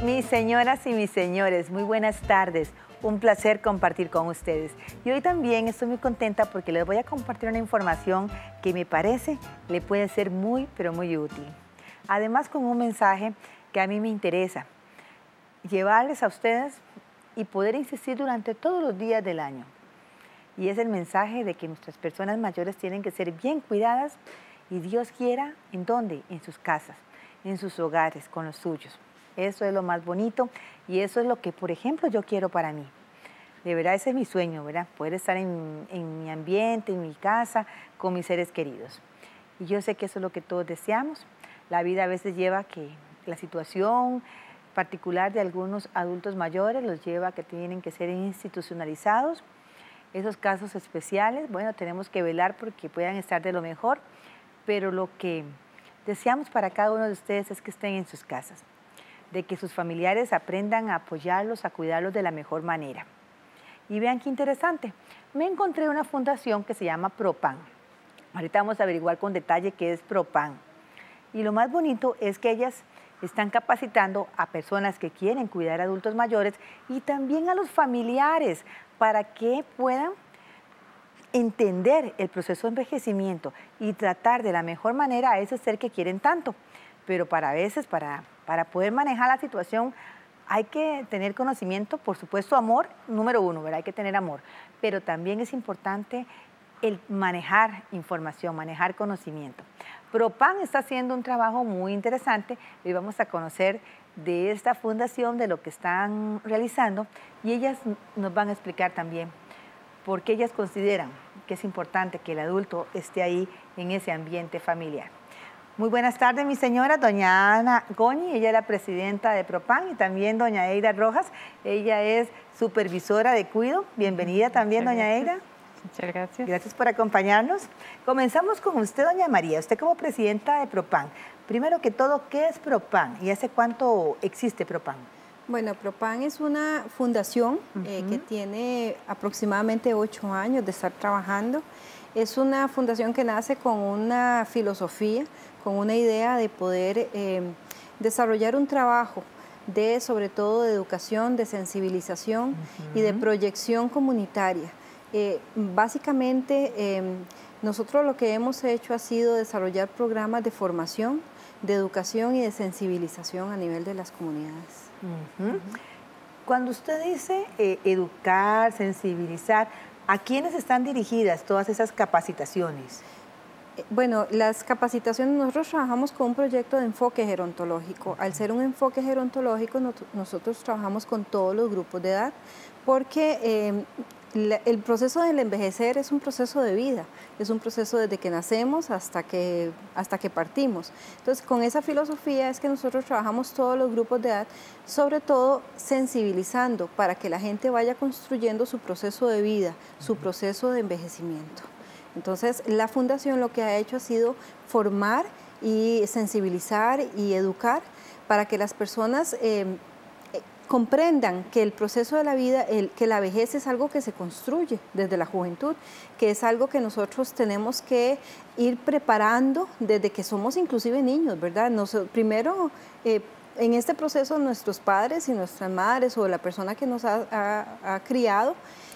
Mis señoras y mis señores, muy buenas tardes. Un placer compartir con ustedes. Y hoy también estoy muy contenta porque les voy a compartir una información que me parece le puede ser muy, pero muy útil. Además, con un mensaje que a mí me interesa llevarles a ustedes y poder insistir durante todos los días del año. Y es el mensaje de que nuestras personas mayores tienen que ser bien cuidadas y Dios quiera, ¿en dónde? En sus casas, en sus hogares, con los suyos. Eso es lo más bonito y eso es lo que, por ejemplo, yo quiero para mí. De verdad, ese es mi sueño, ¿verdad? Poder estar en mi ambiente, en mi casa, con mis seres queridos. Y yo sé que eso es lo que todos deseamos. La vida a veces lleva que la situación particular de algunos adultos mayores los lleva a que tienen que ser institucionalizados. Esos casos especiales, bueno, tenemos que velar porque puedan estar de lo mejor, pero lo que deseamos para cada uno de ustedes es que estén en sus casas, de que sus familiares aprendan a apoyarlos, a cuidarlos de la mejor manera. Y vean qué interesante, me encontré una fundación que se llama Propan. Ahorita vamos a averiguar con detalle qué es Propan. Y lo más bonito es que ellas están capacitando a personas que quieren cuidar a adultos mayores y también a los familiares para que puedan entender el proceso de envejecimiento y tratar de la mejor manera a ese ser que quieren tanto. Pero para veces, para poder manejar la situación, hay que tener conocimiento, por supuesto, amor, número uno, ¿verdad? Hay que tener amor, pero también es importante el manejar información, manejar conocimiento. Propan está haciendo un trabajo muy interesante y vamos a conocer de esta fundación, de lo que están realizando, y ellas nos van a explicar también por qué ellas consideran que es importante que el adulto esté ahí en ese ambiente familiar. Muy buenas tardes, mi señora, doña Ana Goñi, ella es la presidenta de Propan, y también doña Eira Rojas, ella es supervisora de cuido. Bienvenida también, doña Eira. Muchas gracias. Gracias por acompañarnos. Comenzamos con usted, doña María, usted como presidenta de Propan. Primero que todo, ¿qué es Propan y hace cuánto existe Propan? Bueno, Propan es una fundación que tiene aproximadamente 8 años de estar trabajando. Es una fundación que nace con una filosofía, con una idea de poder desarrollar un trabajo de, sobre todo, de educación, de sensibilización y de proyección comunitaria. Básicamente, nosotros lo que hemos hecho ha sido desarrollar programas de formación, de educación y de sensibilización a nivel de las comunidades. Cuando usted dice educar, sensibilizar, ¿a quiénes están dirigidas todas esas capacitaciones? Bueno, las capacitaciones, nosotros trabajamos con un proyecto de enfoque gerontológico. Al ser un enfoque gerontológico, nosotros trabajamos con todos los grupos de edad, porque el proceso del envejecer es un proceso de vida, es un proceso desde que nacemos hasta que partimos. Entonces, con esa filosofía es que nosotros trabajamos todos los grupos de edad, sobre todo sensibilizando para que la gente vaya construyendo su proceso de vida, su proceso de envejecimiento. Entonces, la fundación lo que ha hecho ha sido formar y sensibilizar y educar para que las personas comprendan que el proceso de la vida, que la vejez es algo que se construye desde la juventud, que es algo que nosotros tenemos que ir preparando desde que somos inclusive niños, ¿verdad? Primero, en este proceso, nuestros padres y nuestras madres o la persona que nos ha criado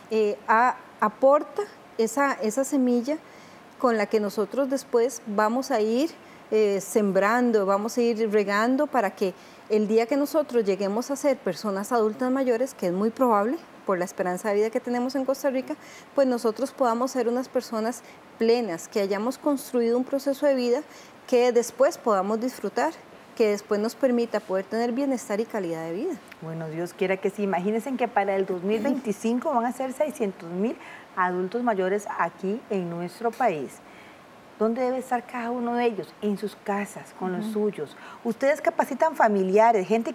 aporta esa semilla con la que nosotros después vamos a ir sembrando, vamos a ir regando para que el día que nosotros lleguemos a ser personas adultas mayores, que es muy probable por la esperanza de vida que tenemos en Costa Rica, pues nosotros podamos ser unas personas plenas, que hayamos construido un proceso de vida que después podamos disfrutar, que después nos permita poder tener bienestar y calidad de vida. Bueno, Dios quiera que sí. Imagínense que para el 2025 van a ser 600,000 adultos mayores aquí en nuestro país. ¿Dónde debe estar cada uno de ellos? En sus casas, con los suyos. Ustedes capacitan familiares, gente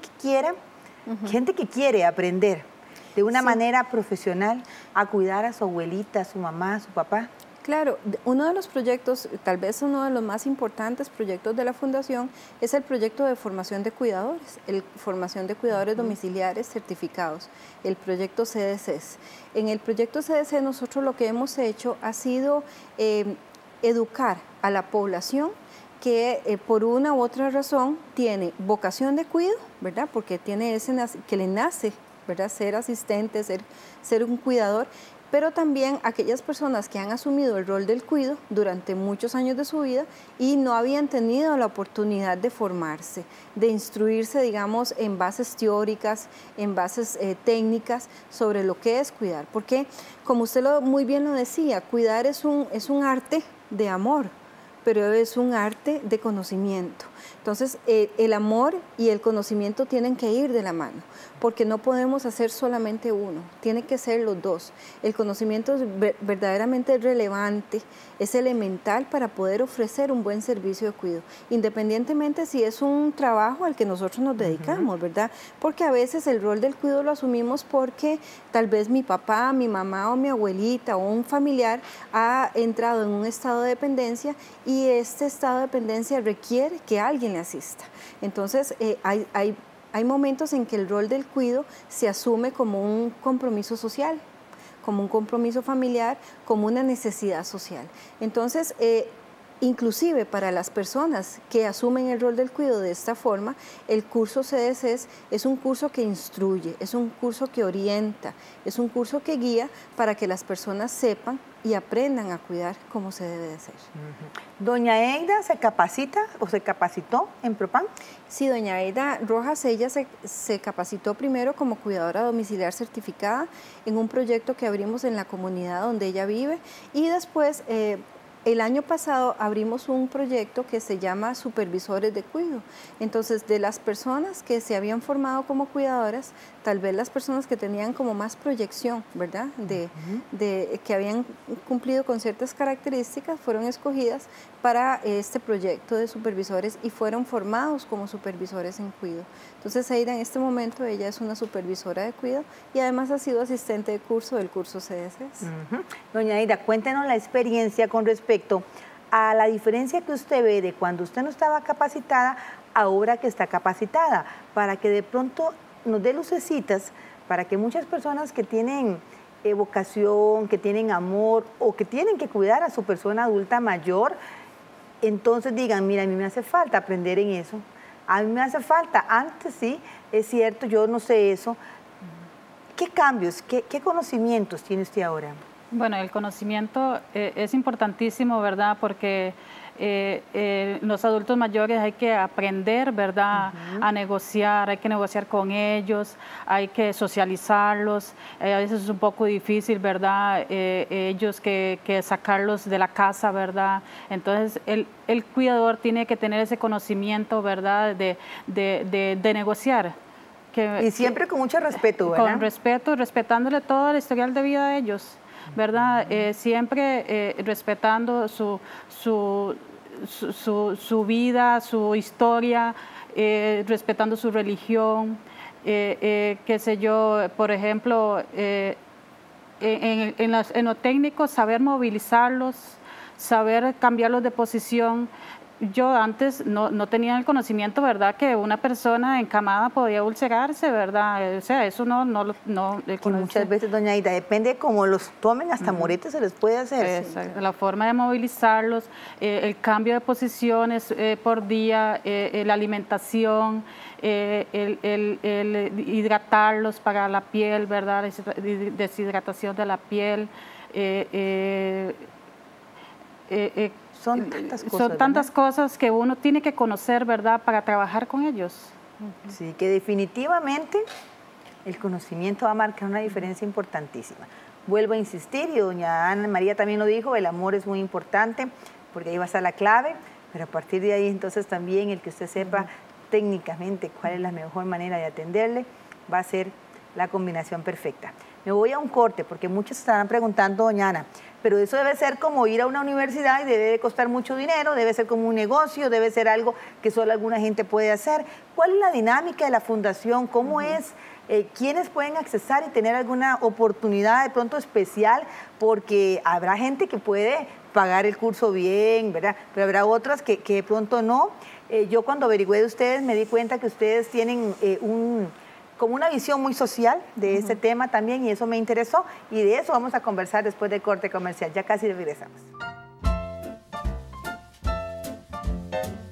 que quiere aprender de una manera profesional a cuidar a su abuelita, a su mamá, a su papá. Claro, uno de los proyectos, tal vez uno de los más importantes proyectos de la Fundación es el proyecto de formación de cuidadores, formación de cuidadores domiciliares certificados, el proyecto CDCs. En el proyecto CDC nosotros lo que hemos hecho ha sido educar a la población que por una u otra razón tiene vocación de cuidado, ¿verdad? Porque tiene que le nace, ¿verdad? Ser asistente, ser un cuidador, pero también aquellas personas que han asumido el rol del cuidado durante muchos años de su vida y no habían tenido la oportunidad de formarse, de instruirse, digamos, en bases teóricas, en bases técnicas sobre lo que es cuidar. Porque, como usted muy bien lo decía, cuidar es un arte de amor, pero es un arte de conocimiento. Entonces, el amor y el conocimiento tienen que ir de la mano, porque no podemos hacer solamente uno, tiene que ser los dos. El conocimiento es verdaderamente relevante, es elemental para poder ofrecer un buen servicio de cuidado, independientemente si es un trabajo al que nosotros nos dedicamos, ¿verdad? Porque a veces el rol del cuidado lo asumimos porque tal vez mi papá, mi mamá o mi abuelita o un familiar ha entrado en un estado de dependencia y este estado de dependencia requiere que alguien le asista. Entonces, hay momentos en que el rol del cuidado se asume como un compromiso social, como un compromiso familiar, como una necesidad social. Entonces, inclusive para las personas que asumen el rol del cuidado de esta forma, el curso CDCs es un curso que instruye, es un curso que orienta, es un curso que guía para que las personas sepan y aprendan a cuidar como se debe de hacer. ¿Doña Eida se capacita o se capacitó en Propan? Sí, doña Eida Rojas, ella se capacitó primero como cuidadora domiciliar certificada en un proyecto que abrimos en la comunidad donde ella vive y después el año pasado abrimos un proyecto que se llama Supervisores de Cuidado. Entonces, de las personas que se habían formado como cuidadoras, tal vez las personas que tenían como más proyección, ¿verdad? Que habían cumplido con ciertas características, fueron escogidas para este proyecto de supervisores y fueron formados como supervisores en cuidado. Entonces, Eida, en este momento, ella es una supervisora de cuidado y además ha sido asistente de curso del curso CDCs. Doña Eida, cuéntenos la experiencia con respecto a la diferencia que usted ve de cuando usted no estaba capacitada, ahora que está capacitada, para que de pronto nos dé lucecitas, para que muchas personas que tienen vocación, que tienen amor o que tienen que cuidar a su persona adulta mayor, entonces digan, mira, a mí me hace falta aprender en eso, a mí me hace falta, antes sí, es cierto, yo no sé eso. ¿Qué cambios, qué conocimientos tiene usted ahora? Bueno, el conocimiento es importantísimo, ¿verdad? Porque los adultos mayores hay que aprender, ¿verdad? A negociar, hay que negociar con ellos, hay que socializarlos. A veces es un poco difícil, ¿verdad? Ellos que sacarlos de la casa, ¿verdad? Entonces, el cuidador tiene que tener ese conocimiento, ¿verdad? De negociar. Y siempre con mucho respeto, ¿verdad? Con respeto, respetándole todo el historial de vida de ellos, ¿verdad? Siempre respetando su vida, su historia, respetando su religión, qué sé yo, por ejemplo, en lo técnico, saber movilizarlos, saber cambiarlos de posición. Yo antes no tenía el conocimiento, ¿verdad?, que una persona encamada podía ulcerarse, ¿verdad? O sea, eso no que muchas veces, doña Aida, depende de cómo los tomen, hasta moretes se les puede hacer. La forma de movilizarlos, el cambio de posiciones por día, la alimentación, el hidratarlos para la piel, ¿verdad?, deshidratación de la piel. Son tantas cosas que uno tiene que conocer, ¿verdad?, para trabajar con ellos. Sí, que definitivamente el conocimiento va a marcar una diferencia importantísima. Vuelvo a insistir, y doña Ana María también lo dijo, el amor es muy importante, porque ahí va a estar la clave, pero a partir de ahí entonces también el que usted sepa técnicamente cuál es la mejor manera de atenderle, va a ser la combinación perfecta. Me voy a un corte, porque muchos estarán preguntando, doña Ana, pero eso debe ser como ir a una universidad y debe de costar mucho dinero, debe ser como un negocio, debe ser algo que solo alguna gente puede hacer. ¿Cuál es la dinámica de la fundación? ¿Cómo es? ¿Quiénes pueden accesar y tener alguna oportunidad de pronto especial? Porque habrá gente que puede pagar el curso bien, ¿verdad? Pero habrá otras que de pronto no. Yo cuando averigüé de ustedes me di cuenta que ustedes tienen como una visión muy social de este tema también, y eso me interesó, y de eso vamos a conversar después del corte comercial. Ya casi regresamos.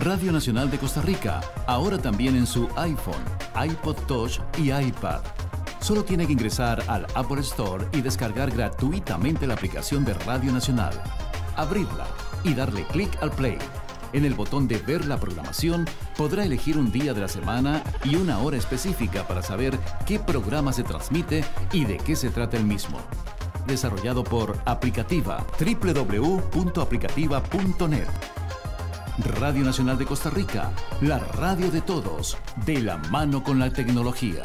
Radio Nacional de Costa Rica, ahora también en su iPhone, iPod Touch y iPad. Solo tiene que ingresar al Apple Store y descargar gratuitamente la aplicación de Radio Nacional, abrirla y darle clic al play. En el botón de ver la programación podrá elegir un día de la semana y una hora específica para saber qué programa se transmite y de qué se trata el mismo. Desarrollado por Aplicativa, www.aplicativa.net. Radio Nacional de Costa Rica, la radio de todos, de la mano con la tecnología.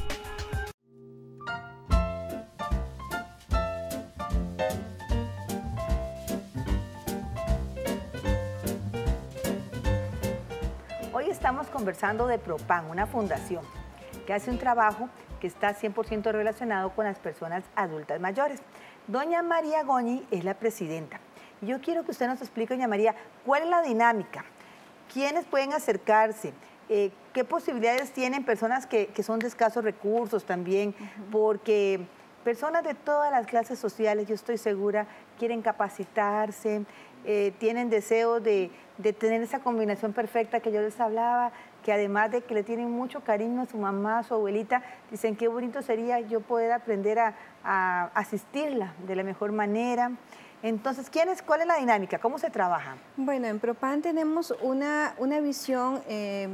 Hoy estamos conversando de Propan, una fundación que hace un trabajo que está 100% relacionado con las personas adultas mayores. Doña María Goñi es la presidenta. Y yo quiero que usted nos explique, doña María, cuál es la dinámica, quiénes pueden acercarse, qué posibilidades tienen personas que son de escasos recursos también, porque personas de todas las clases sociales, yo estoy segura, quieren capacitarse, tienen deseo de tener esa combinación perfecta que yo les hablaba, que además de que le tienen mucho cariño a su mamá, a su abuelita, dicen qué bonito sería yo poder aprender a asistirla de la mejor manera. Entonces, ¿cuál es la dinámica? ¿Cómo se trabaja? Bueno, en Propan tenemos una visión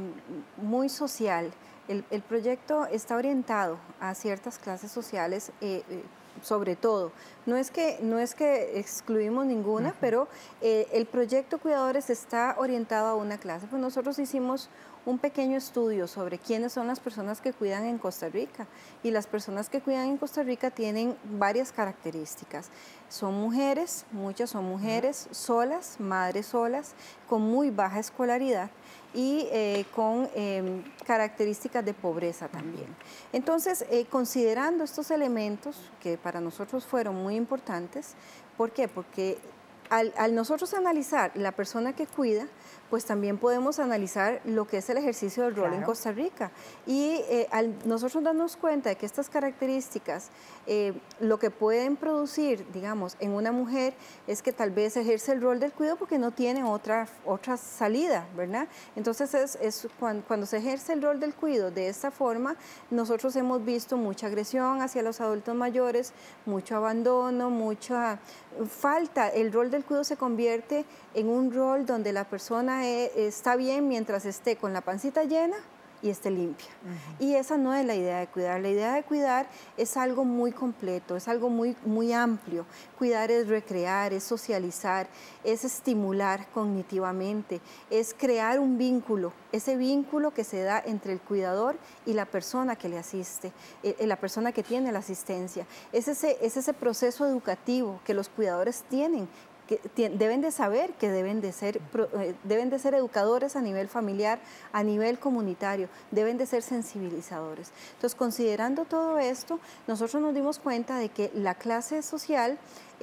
muy social. El proyecto está orientado a ciertas clases sociales, sobre todo. No es que excluimos ninguna, pero el proyecto Cuidadores está orientado a una clase. Pues nosotros hicimos un pequeño estudio sobre quiénes son las personas que cuidan en Costa Rica, y las personas que cuidan en Costa Rica tienen varias características. Son mujeres, muchas son mujeres solas, madres solas, con muy baja escolaridad y con características de pobreza también. Entonces, considerando estos elementos que para nosotros fueron muy importantes, ¿por qué? Porque al nosotros analizar la persona que cuida, pues también podemos analizar lo que es el ejercicio del rol en Costa Rica. Y al nosotros darnos cuenta de que estas características, lo que pueden producir, digamos, en una mujer es que tal vez ejerce el rol del cuidado porque no tiene otra salida, ¿verdad? Entonces, cuando se ejerce el rol del cuidado de esta forma, nosotros hemos visto mucha agresión hacia los adultos mayores, mucho abandono, mucha falta. El rol del cuidado se convierte en un rol donde la persona está bien mientras esté con la pancita llena y esté limpia. Y esa no es la idea de cuidar. La idea de cuidar es algo muy completo, es algo muy amplio. Cuidar es recrear, es socializar, es estimular cognitivamente, es crear un vínculo, ese vínculo que se da entre el cuidador y la persona que le asiste, la persona que tiene la asistencia. Es ese proceso educativo que los cuidadores tienen, que deben de saber que deben de ser educadores a nivel familiar, a nivel comunitario, deben de ser sensibilizadores. Entonces, considerando todo esto, nosotros nos dimos cuenta de que la clase social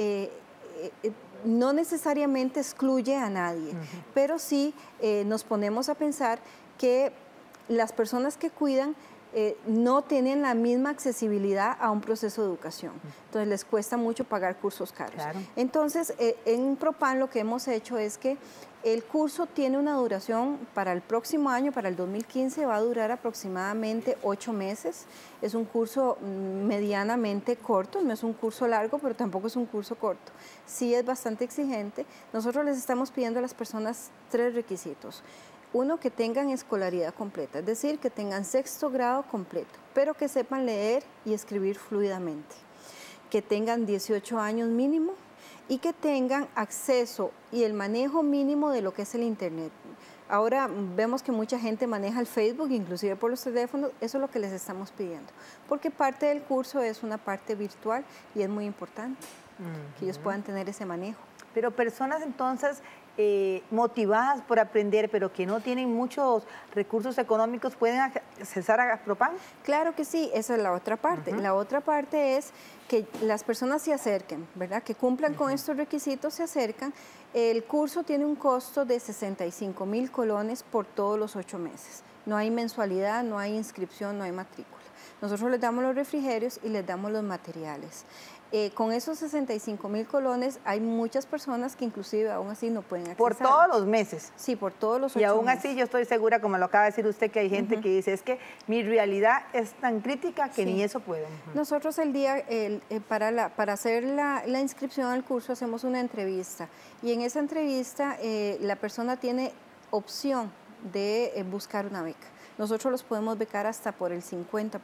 no necesariamente excluye a nadie, pero sí nos ponemos a pensar que las personas que cuidan no tienen la misma accesibilidad a un proceso de educación. Entonces, les cuesta mucho pagar cursos caros. Claro. Entonces, en Propan lo que hemos hecho es que el curso tiene una duración para el próximo año, para el 2015, va a durar aproximadamente 8 meses. Es un curso medianamente corto, no es un curso largo, pero tampoco es un curso corto. Sí es bastante exigente. Nosotros les estamos pidiendo a las personas 3 requisitos. Uno, que tengan escolaridad completa, es decir, que tengan 6º grado completo, pero que sepan leer y escribir fluidamente, que tengan 18 años mínimo y que tengan acceso y el manejo mínimo de lo que es el Internet. Ahora vemos que mucha gente maneja el Facebook, inclusive por los teléfonos. Eso es lo que les estamos pidiendo, porque parte del curso es una parte virtual y es muy importante que ellos puedan tener ese manejo. Pero personas entonces motivadas por aprender, pero que no tienen muchos recursos económicos, ¿pueden accesar a Propan? Claro que sí, esa es la otra parte. La otra parte es que las personas se acerquen, ¿verdad? Que cumplan con estos requisitos, se acercan. El curso tiene un costo de 65,000 colones por todos los 8 meses. no hay mensualidad, no hay inscripción, no hay matrícula. Nosotros les damos los refrigerios y les damos los materiales. Con esos 65,000 colones hay muchas personas que inclusive aún así no pueden acceder. ¿Por todos los meses? Sí, por todos los 8 meses. Y aún meses. así yo estoy segura, como lo acaba de decir usted, que hay gente que dice, es que mi realidad es tan crítica que ni eso puedo. Nosotros el día, para hacer la inscripción al curso, hacemos una entrevista. Y en esa entrevista la persona tiene opción de buscar una beca. Nosotros los podemos becar hasta por el 50%,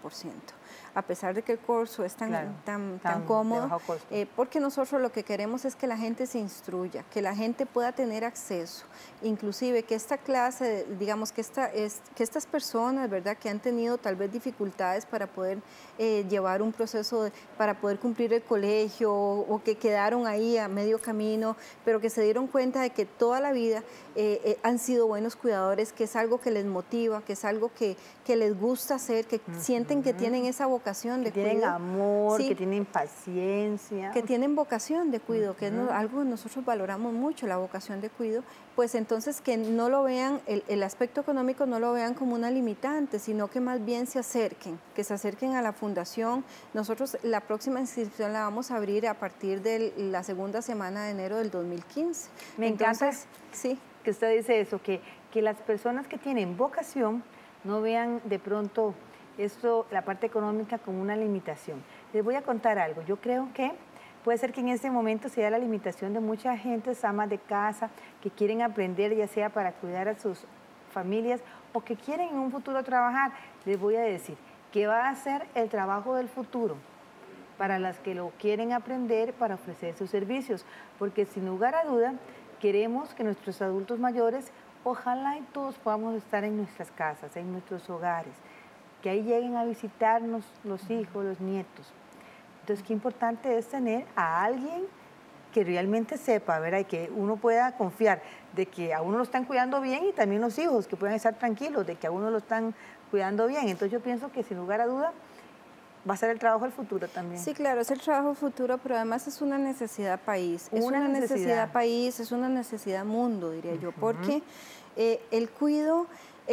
a pesar de que el curso es tan cómodo, porque nosotros lo que queremos es que la gente se instruya, que la gente pueda tener acceso, inclusive que esta clase, digamos que estas personas, ¿verdad?, que han tenido tal vez dificultades para poder llevar un proceso, para poder cumplir el colegio, o que quedaron ahí a medio camino, pero que se dieron cuenta de que toda la vida han sido buenos cuidadores, que es algo que les motiva, que es algo que les gusta hacer, que sienten que tienen esa vocación de cuidado. Que tienen amor, que tienen paciencia. Que tienen vocación de cuidado, que es algo que nosotros valoramos mucho, la vocación de cuidado. Pues entonces que no lo vean, el aspecto económico no lo vean como una limitante, sino que más bien se acerquen a la fundación. Nosotros la próxima inscripción la vamos a abrir a partir de la segunda semana de enero del 2015. Me encanta que usted dice eso, que las personas que tienen vocación no vean de pronto esto, la parte económica, como una limitación. Les voy a contar algo. Yo creo que puede ser que en este momento sea la limitación de mucha gente, amas de casa, que quieren aprender, ya sea para cuidar a sus familias o que quieren en un futuro trabajar. Les voy a decir que va a ser el trabajo del futuro para las que lo quieren aprender, para ofrecer sus servicios, porque sin lugar a duda queremos que nuestros adultos mayores, ojalá y todos podamos estar en nuestras casas, en nuestros hogares, que ahí lleguen a visitarnos los hijos, los nietos. Entonces, qué importante es tener a alguien que realmente sepa, ¿verdad? Y que uno pueda confiar de que a uno lo están cuidando bien, y también los hijos, que puedan estar tranquilos de que a uno lo están cuidando bien. Entonces, yo pienso que sin lugar a duda va a ser el trabajo del futuro también. Sí, claro, es el trabajo del futuro, pero además es una necesidad país. Es una necesidad país, es una necesidad mundo, diría yo, porque el cuido,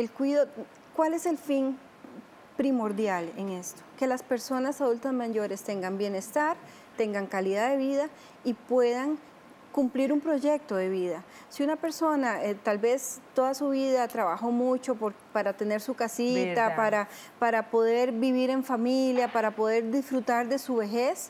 ¿cuál es el fin primordial en esto? Que las personas adultas mayores tengan bienestar, tengan calidad de vida y puedan cumplir un proyecto de vida. Si una persona tal vez toda su vida trabajó mucho para tener su casita, para poder vivir en familia, para poder disfrutar de su vejez,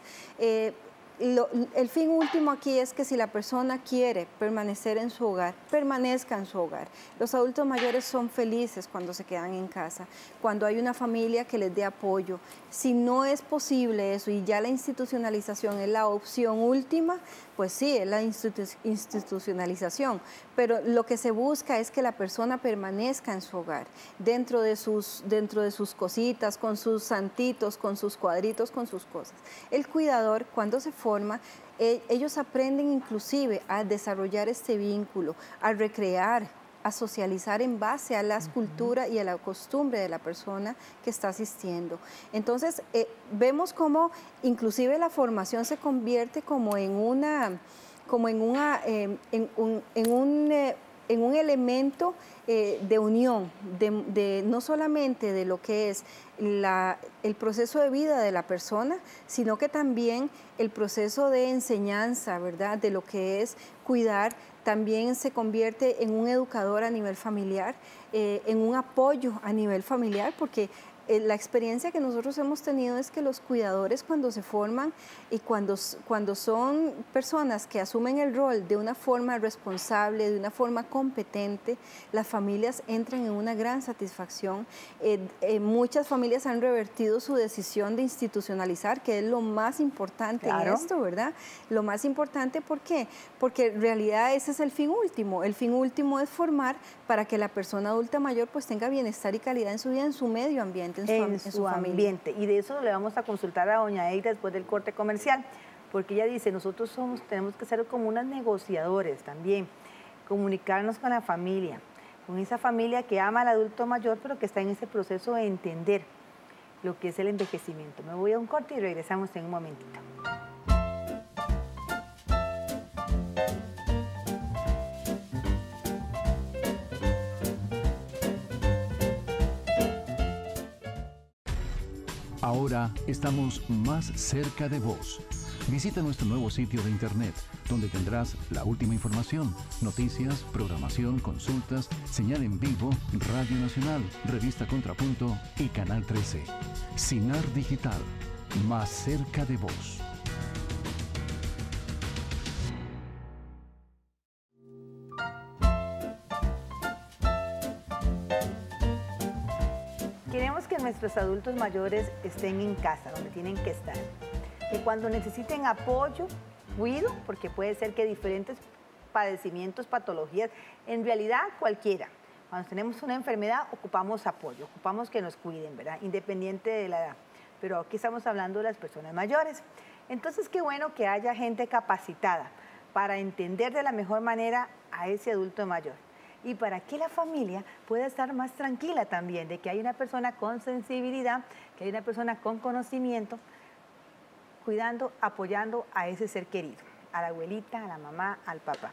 el fin último aquí es que si la persona quiere permanecer en su hogar, permanezca en su hogar. Los adultos mayores son felices cuando se quedan en casa, cuando hay una familia que les dé apoyo. Si no es posible eso y ya la institucionalización es la opción última, pues sí, es la institucionalización, pero lo que se busca es que la persona permanezca en su hogar, dentro de sus cositas, con sus santitos, con sus cuadritos, con sus cosas. El cuidador, cuando se forma, ellos aprenden inclusive a desarrollar este vínculo, a recrear, a socializar en base a la cultura y a la costumbre de la persona que está asistiendo. Entonces, vemos cómo inclusive la formación se convierte como en un elemento de unión, no solamente de lo que es el proceso de vida de la persona, sino que también el proceso de enseñanza, ¿verdad?, de lo que es cuidar. También se convierte en un educador a nivel familiar, en un apoyo a nivel familiar, porque la experiencia que nosotros hemos tenido es que los cuidadores, cuando se forman y cuando son personas que asumen el rol de una forma responsable, de una forma competente, las familias entran en una gran satisfacción. Muchas familias han revertido su decisión de institucionalizar, que es lo más importante en esto, ¿verdad? Lo más importante, ¿por qué? Porque en realidad ese es el fin último. El fin último es formar para que la persona adulta mayor pues tenga bienestar y calidad en su vida, en su medio ambiente, en su ambiente. Y de eso le vamos a consultar a doña Eira después del corte comercial, porque ella dice, nosotros tenemos que ser como unos negociadores también, comunicarnos con la familia, con esa familia que ama al adulto mayor, pero que está en ese proceso de entender lo que es el envejecimiento. Me voy a un corte y regresamos en un momentito. Ahora estamos más cerca de vos. Visita nuestro nuevo sitio de internet, donde tendrás la última información, noticias, programación, consultas, señal en vivo, Radio Nacional, Revista Contrapunto y Canal 13. Sinar Digital, más cerca de vos. Queremos que nuestros adultos mayores estén en casa, donde tienen que estar. Que cuando necesiten apoyo, cuidado, porque puede ser que diferentes padecimientos, patologías, en realidad cualquiera. Cuando tenemos una enfermedad, ocupamos apoyo, ocupamos que nos cuiden, ¿verdad? Independiente de la edad. Pero aquí estamos hablando de las personas mayores. Entonces, qué bueno que haya gente capacitada para entender de la mejor manera a ese adulto mayor. Y para que la familia pueda estar más tranquila también, de que hay una persona con sensibilidad, que hay una persona con conocimiento, cuidando, apoyando a ese ser querido, a la abuelita, a la mamá, al papá.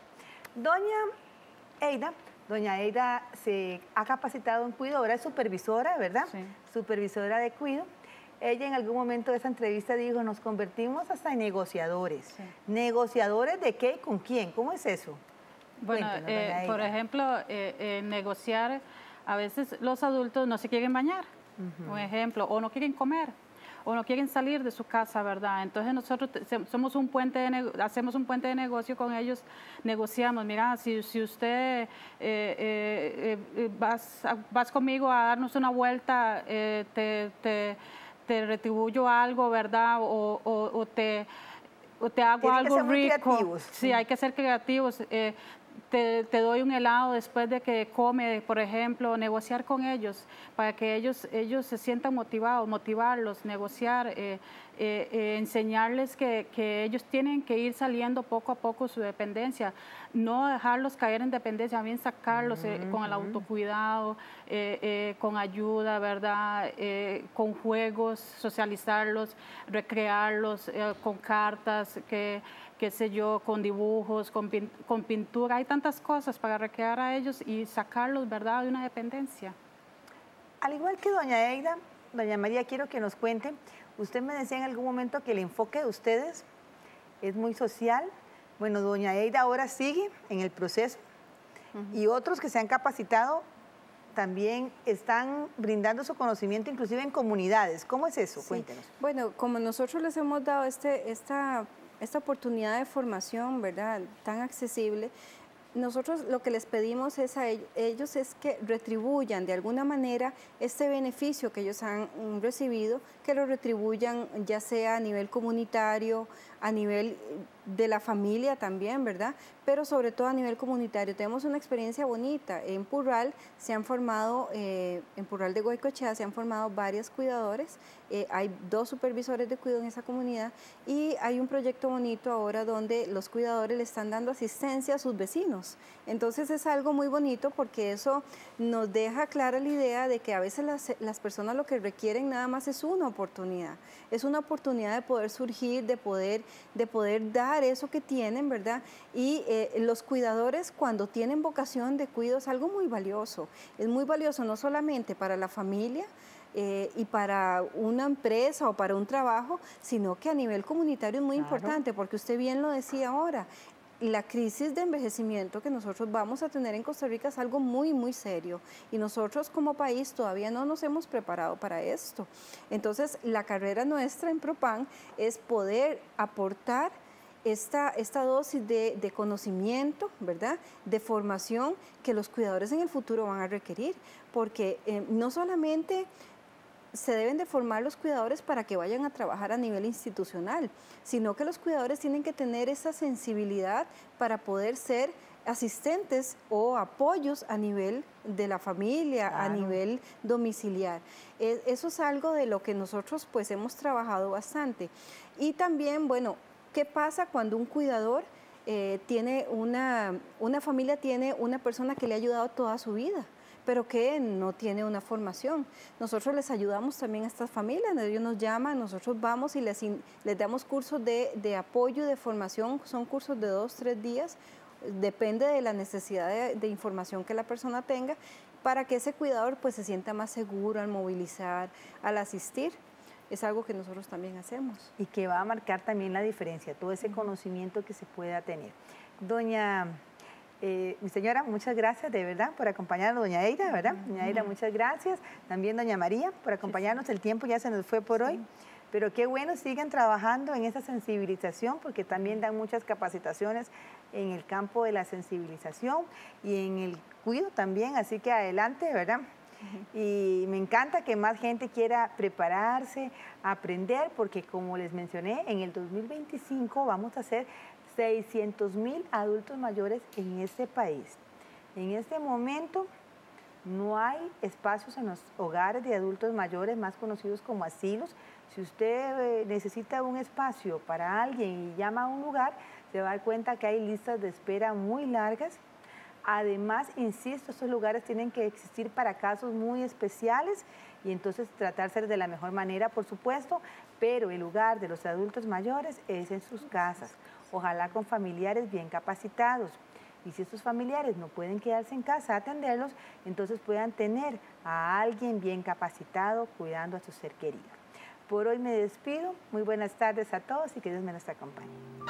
Doña Eida se ha capacitado en cuidado, ahora es supervisora, ¿verdad? Sí. Supervisora de cuidado. Ella en algún momento de esa entrevista dijo, nos convertimos hasta en negociadores. Sí. ¿Negociadores de qué y con quién? ¿Cómo es eso? Bueno, por ejemplo, negociar, a veces los adultos no se quieren bañar, un ejemplo, o no quieren comer, o no quieren salir de su casa, ¿verdad? Entonces nosotros hacemos un puente de negocio con ellos, negociamos, mira, si usted vas conmigo a darnos una vuelta, te retribuyo algo, ¿verdad? O te hago algo rico. Sí, hay que ser creativos. Te doy un helado después de que come, por ejemplo, negociar con ellos para que ellos se sientan motivados, motivarlos, negociar, enseñarles que ellos tienen que ir saliendo poco a poco su dependencia, no dejarlos caer en dependencia, bien sacarlos con el autocuidado, con ayuda, ¿verdad? Con juegos, socializarlos, recrearlos, con cartas, qué sé yo, con dibujos, con pintura. Hay tantas cosas para recrear a ellos y sacarlos, ¿verdad?, de una dependencia. Al igual que doña Eida, doña María, quiero que nos cuente, usted me decía en algún momento que el enfoque de ustedes es muy social. Bueno, doña Eida ahora sigue en el proceso y otros que se han capacitado también están brindando su conocimiento inclusive en comunidades. ¿Cómo es eso? Sí. Cuéntenos. Bueno, como nosotros les hemos dado esta oportunidad de formación, ¿verdad?, tan accesible, nosotros lo que les pedimos es a ellos es que retribuyan de alguna manera este beneficio que ellos han recibido, que lo retribuyan ya sea a nivel comunitario, a nivel de la familia también, ¿verdad? Pero sobre todo a nivel comunitario. Tenemos una experiencia bonita. En Purral se han formado, en Purral de Goicoechea se han formado varios cuidadores. Hay 2 supervisores de cuidado en esa comunidad y hay un proyecto bonito ahora donde los cuidadores le están dando asistencia a sus vecinos. Entonces es algo muy bonito porque eso nos deja clara la idea de que a veces las personas lo que requieren nada más es una oportunidad. Es una oportunidad de poder surgir, de poder dar eso que tienen, ¿verdad? Y los cuidadores cuando tienen vocación de cuidado es algo muy valioso. Es muy valioso no solamente para la familia, y para una empresa o para un trabajo, sino que a nivel comunitario es muy importante, porque usted bien lo decía ahora, la crisis de envejecimiento que nosotros vamos a tener en Costa Rica es algo muy, muy serio y nosotros como país todavía no nos hemos preparado para esto. Entonces, la carrera nuestra en Propan es poder aportar esta dosis de conocimiento, ¿verdad?, de formación que los cuidadores en el futuro van a requerir, porque no solamente se deben de formar los cuidadores para que vayan a trabajar a nivel institucional, sino que los cuidadores tienen que tener esa sensibilidad para poder ser asistentes o apoyos a nivel de la familia, a nivel domiciliar. Eso es algo de lo que nosotros pues hemos trabajado bastante. Y también, bueno, ¿qué pasa cuando un cuidador tiene una familia tiene una persona que le ha ayudado toda su vida, pero que no tiene una formación? Nosotros les ayudamos también a estas familias, ellos nos llaman, nosotros vamos y les damos cursos de apoyo, de formación, son cursos de 2-3 días, depende de la necesidad de información que la persona tenga, para que ese cuidador pues se sienta más seguro al movilizar, al asistir. es algo que nosotros también hacemos. Y que va a marcar también la diferencia, todo ese conocimiento que se pueda tener. Doña, mi señora, muchas gracias de verdad por acompañarnos, doña Eira, ¿verdad? Doña Eira, muchas gracias. También doña María por acompañarnos, el tiempo ya se nos fue por hoy. Pero qué bueno, sigan trabajando en esa sensibilización porque también dan muchas capacitaciones en el campo de la sensibilización y en el cuidado también, así que adelante, ¿verdad? Y me encanta que más gente quiera prepararse, aprender, porque como les mencioné, en el 2025 vamos a hacer 600,000 adultos mayores en este país. En este momento no hay espacios en los hogares de adultos mayores, más conocidos como asilos. Si usted necesita un espacio para alguien y llama a un lugar, se va a dar cuenta que hay listas de espera muy largas. Además, insisto, estos lugares tienen que existir para casos muy especiales y entonces tratarse de la mejor manera, por supuesto, pero el lugar de los adultos mayores es en sus casas, ojalá con familiares bien capacitados. Y si estos familiares no pueden quedarse en casa a atenderlos, entonces puedan tener a alguien bien capacitado cuidando a su ser querido. Por hoy me despido, muy buenas tardes a todos y que Dios me los acompañe.